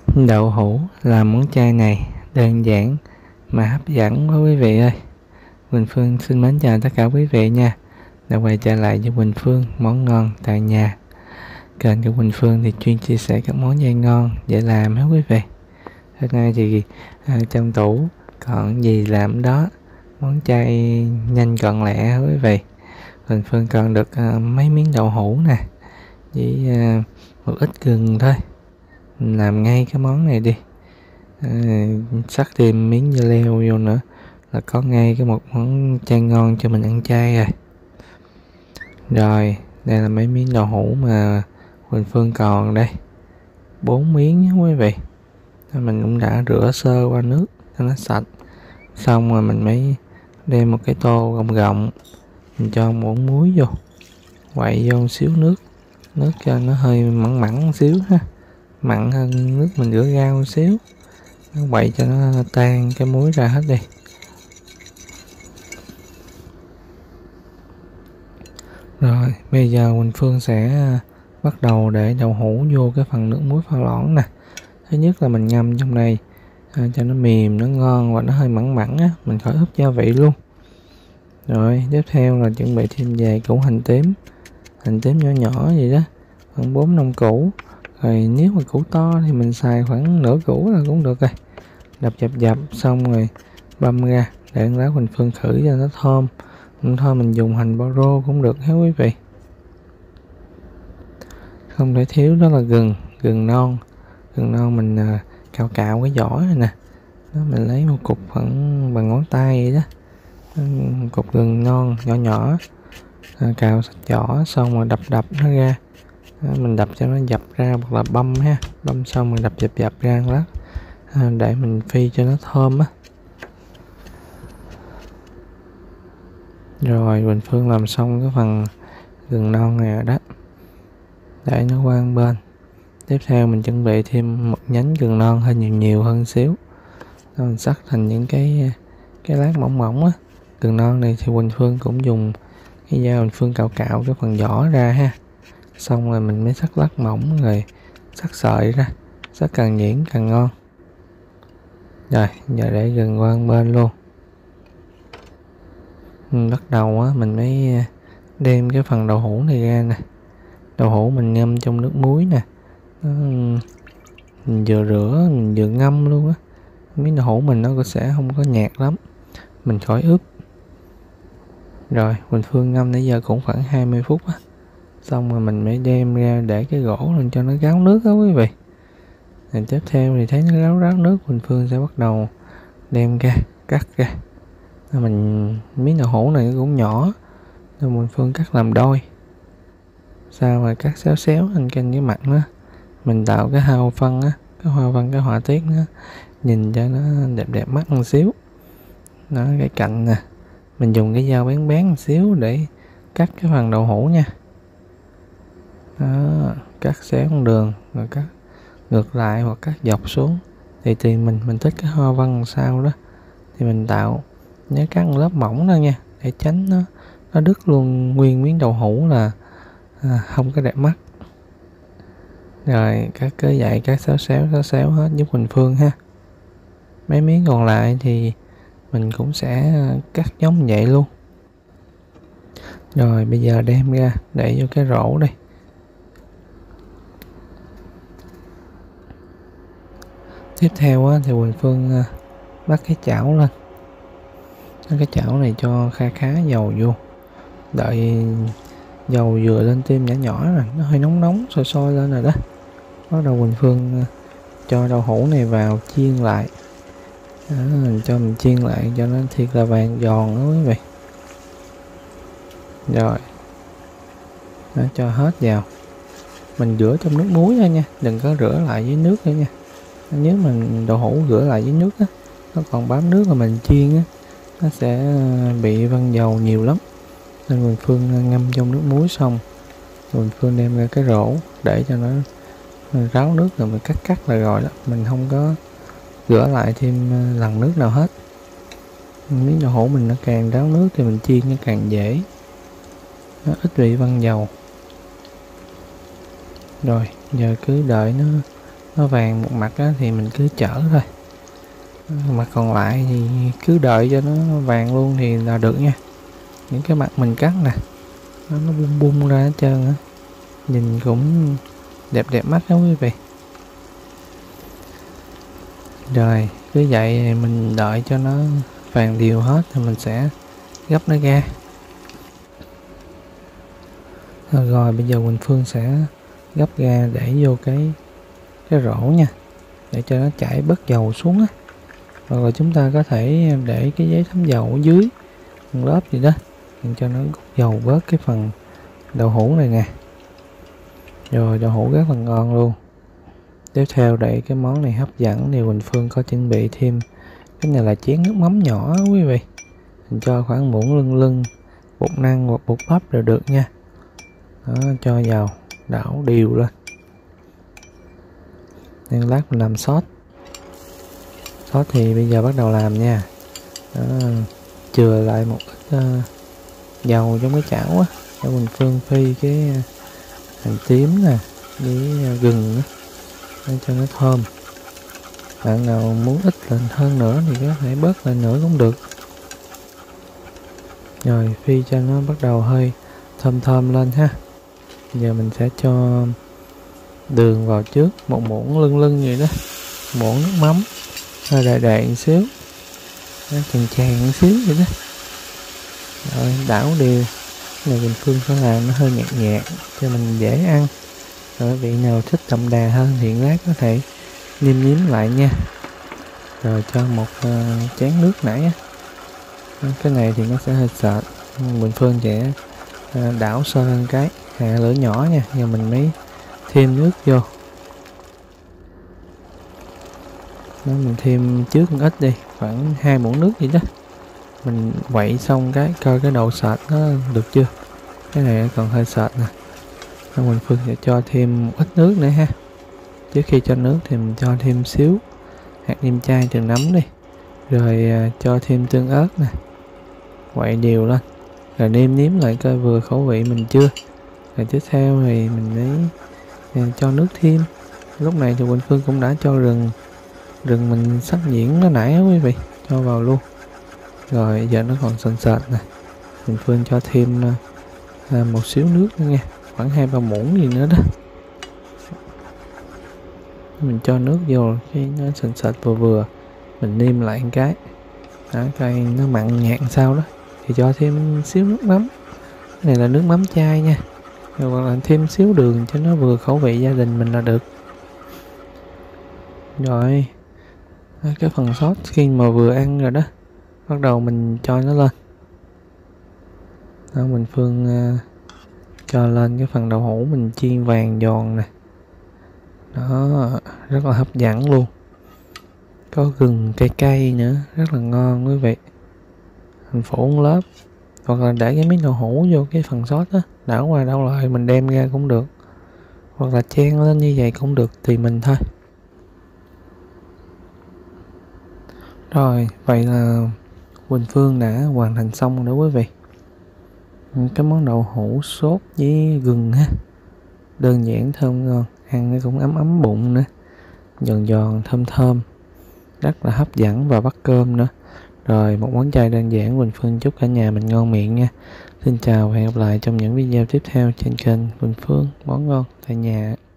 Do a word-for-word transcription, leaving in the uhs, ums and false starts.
Đậu hũ là món chay này đơn giản mà hấp dẫn quá quý vị ơi. Quỳnh Phương xin mến chào tất cả quý vị nha. Đã quay trở lại với Quỳnh Phương món ngon tại nhà. Kênh của Quỳnh Phương thì chuyên chia sẻ các món chay ngon dễ làm hết quý vị. Hôm nay thì à, trong tủ còn gì làm đó, món chay nhanh gọn lẹ quý vị. Quỳnh Phương còn được à, mấy miếng đậu hũ nè, với à, một ít gừng thôi. Mình làm ngay cái món này đi, à, sắc thêm miếng dưa leo vô nữa là có ngay cái một món chay ngon cho mình ăn chay rồi. Rồi đây là mấy miếng đậu hũ mà Quỳnh Phương còn đây, bốn miếng nha quý vị. Mình cũng đã rửa sơ qua nước cho nó sạch, xong rồi mình mới đem một cái tô gọng gọng, mình cho muỗng muối vô, quậy vô một xíu nước nước cho nó hơi mặn mặn một xíu ha, mặn hơn nước mình rửa rau một xíu. Nó quậy cho nó tan cái muối ra hết đi. Rồi bây giờ Quỳnh Phương sẽ bắt đầu để đậu hũ vô cái phần nước muối pha loãng nè. Thứ nhất là mình ngâm trong đây à, cho nó mềm, nó ngon và nó hơi mặn mặn á, mình khỏi ướp gia vị luôn. Rồi tiếp theo là chuẩn bị thêm vài củ hành tím, hành tím nhỏ nhỏ vậy đó, khoảng bốn năm củ. Rồi nếu mà củ to thì mình xài khoảng nửa củ là cũng được rồi. Đập dập dập xong rồi băm ra để lá Quỳnh Phương khử cho nó thơm. Không thôi mình dùng hành bao rô cũng được hết quý vị. Không thể thiếu đó là gừng, gừng non. Gừng non mình à, cạo cạo cái vỏ này nè. Đó, mình lấy một cục khoảng bằng ngón tay vậy đó. Một cục gừng non nhỏ nhỏ, à, cạo sạch vỏ xong rồi đập đập nó ra. Đó, mình đập cho nó dập ra hoặc là băm ha, băm xong mình đập dập dập ra lát à, để mình phi cho nó thơm á. Rồi Quỳnh Phương làm xong cái phần gừng non này rồi đó, để nó qua một bên. Tiếp theo mình chuẩn bị thêm một nhánh gừng non hơi nhiều nhiều hơn xíu. Đó, mình cắt thành những cái cái lát mỏng mỏng á. Gừng non này thì Quỳnh Phương cũng dùng cái dao Quỳnh Phương cạo cạo cái phần vỏ ra ha. Xong rồi mình mới cắt lát mỏng rồi cắt sợi ra, cắt càng nhuyễn càng ngon. Rồi giờ để gừng qua một bên luôn. Mình bắt đầu á, mình mới đem cái phần đậu hũ này ra nè. Đậu hũ mình ngâm trong nước muối nè. Nó, mình vừa rửa mình vừa ngâm luôn á. Miếng đậu hũ mình nó cũng sẽ không có nhạt lắm, mình khỏi ướp. Rồi Quỳnh Phương ngâm nãy giờ cũng khoảng hai mươi phút á. Xong rồi mình mới đem ra để cái gỗ lên cho nó ráo nước đó quý vị. Rồi tiếp theo thì thấy nó ráo ráo nước, Quỳnh Phương sẽ bắt đầu đem ra cắt ra. Mình miếng đậu hũ này cũng nhỏ nên Quỳnh Phương cắt làm đôi, sau rồi cắt xéo xéo thành canh cái mặt nó, mình tạo cái hoa văn á, cái hoa văn cái họa tiết nó nhìn cho nó đẹp đẹp mắt một xíu. Đó, cái cạnh nè mình dùng cái dao bén bén một xíu để cắt cái phần đậu hũ nha. Đó, cắt xéo con đường rồi cắt ngược lại hoặc cắt dọc xuống thì tùy mình mình thích cái hoa văn làm sao đó thì mình tạo. Nhớ cắt một lớp mỏng thôi nha, để tránh nó nó đứt luôn nguyên miếng đậu hũ là à, không có đẹp mắt. Rồi cắt cứ vậy, cắt xéo xéo xéo xéo hết giúp Quỳnh Phương ha. Mấy miếng còn lại thì mình cũng sẽ cắt giống vậy luôn. Rồi bây giờ đem ra để vô cái rổ đây. Tiếp theo á, thì Quỳnh Phương bắt cái chảo lên. Cái chảo này cho kha khá dầu vô, đợi dầu vừa lên tim nhỏ nhỏ rồi nó hơi nóng nóng sôi sôi lên rồi đó. Bắt đầu Quỳnh Phương cho đậu hũ này vào chiên lại. Đó, mình cho mình chiên lại cho nó thiệt là vàng giòn đó quý vị. Rồi đó, cho hết vào, mình rửa trong nước muối thôi nha, đừng có rửa lại với nước nữa nha. Nếu mình đậu hũ rửa lại với nước á, nó còn bám nước mà mình chiên á, nó sẽ bị văng dầu nhiều lắm. Nên Quỳnh Phương ngâm trong nước muối xong, Quỳnh Phương đem ra cái rổ để cho nó ráo nước rồi mình cắt cắt là rồi đó, mình không có rửa lại thêm lần nước nào hết. Miếng đậu hũ mình nó càng ráo nước thì mình chiên nó càng dễ, nó ít bị văng dầu. Rồi giờ cứ đợi nó nó vàng một mặt á, thì mình cứ chở thôi, mặt còn lại thì cứ đợi cho nó vàng luôn thì là được nha. Những cái mặt mình cắt nè nó, nó bung bung ra hết trơn á, nhìn cũng đẹp đẹp mắt đó quý vị. Rồi cứ vậy mình đợi cho nó vàng đều hết thì mình sẽ gấp nó ra. Rồi bây giờ Quỳnh Phương sẽ gấp ra để vô cái cái rổ nha, để cho nó chảy bớt dầu xuống á. Hoặc là chúng ta có thể để cái giấy thấm dầu ở dưới một lớp gì đó để cho nó rút dầu bớt cái phần đậu hũ này nè. Rồi đậu hũ rất là ngon luôn. Tiếp theo để cái món này hấp dẫn thì Quỳnh Phương có chuẩn bị thêm cái này là chén nước mắm nhỏ quý vị. Mình cho khoảng muỗng lưng lưng bột năng hoặc bột bắp đều được nha. Đó, cho vào đảo đều lên. Nên lát mình làm sốt. Sốt thì bây giờ bắt đầu làm nha. Đó, chừa lại một ít uh, dầu trong cái chảo á, cho Quỳnh Phương phi cái uh, hành tím nè với uh, gừng á, để cho nó thơm. Bạn nào muốn ít lên hơn nữa thì có thể bớt lên nữa cũng được. Rồi phi cho nó bắt đầu hơi thơm thơm lên ha. Giờ mình sẽ cho đường vào trước, một muỗng lưng lưng vậy đó, muỗng nước mắm hơi đại đại một xíu, nó chàn chàn một xíu vậy đó. Rồi đảo đều. Này Quỳnh Phương sẽ làm nó hơi nhạt nhạt cho mình dễ ăn. Rồi vị nào thích đậm đà hơn thì lát có thể nêm nếm lại nha. Rồi cho một uh, chén nước nãy á. Cái này thì nó sẽ hơi sệt, Quỳnh Phương sẽ uh, đảo sơ hơn cái, hạ lửa nhỏ nha, giờ mình mới thêm nước vô. Đó, mình thêm trước một ít đi, khoảng hai muỗng nước vậy đó. Mình quậy xong cái coi cái độ sệt nó được chưa. Cái này còn hơi sệt nè. Nên Quỳnh Phương sẽ cho thêm một ít nước nữa ha. Trước khi cho nước thì mình cho thêm xíu hạt nêm chay từ nấm đi. Rồi à, cho thêm tương ớt nè. Quậy đều lên. Rồi nêm nếm lại coi vừa khẩu vị mình chưa. Rồi tiếp theo thì mình mới à, cho nước thêm. Lúc này thì Quỳnh Phương cũng đã cho rừng Rừng mình sắc nhuyễn nó nãy á quý vị, cho vào luôn. Rồi giờ nó còn sền sệt nè, Quỳnh Phương cho thêm à, một xíu nước nữa nha, khoảng hai ba muỗng gì nữa đó. Mình cho nước vô khi nó sền sệt vừa vừa, mình nêm lại một cái. Đó, coi nó mặn nhạt sao đó thì cho thêm xíu nước mắm. Cái này là nước mắm chai nha. Rồi hoặc là thêm xíu đường cho nó vừa khẩu vị gia đình mình là được. Rồi cái phần sốt khi mà vừa ăn rồi đó, bắt đầu mình cho nó lên. Đó, mình Phương uh, cho lên cái phần đậu hũ mình chiên vàng giòn nè. Đó, rất là hấp dẫn luôn. Có gừng cay cay nữa, rất là ngon quý vị. Mình phủ một lớp, hoặc là để cái miếng đậu hũ vô cái phần sốt á, đảo qua đảo lại mình đem ra cũng được. Hoặc là chan lên như vậy cũng được, tùy mình thôi. Rồi, vậy là Quỳnh Phương đã hoàn thành xong rồi đó quý vị. Cái món đậu hũ sốt với gừng ha. Đơn giản thơm ngon, ăn nó cũng ấm ấm bụng nữa. Giòn giòn thơm thơm, rất là hấp dẫn và bắt cơm nữa. Rồi một món chay đơn giản, Quỳnh Phương chúc cả nhà mình ngon miệng nha. Xin chào và hẹn gặp lại trong những video tiếp theo trên kênh Quỳnh Phương Món Ngon Tại Nhà.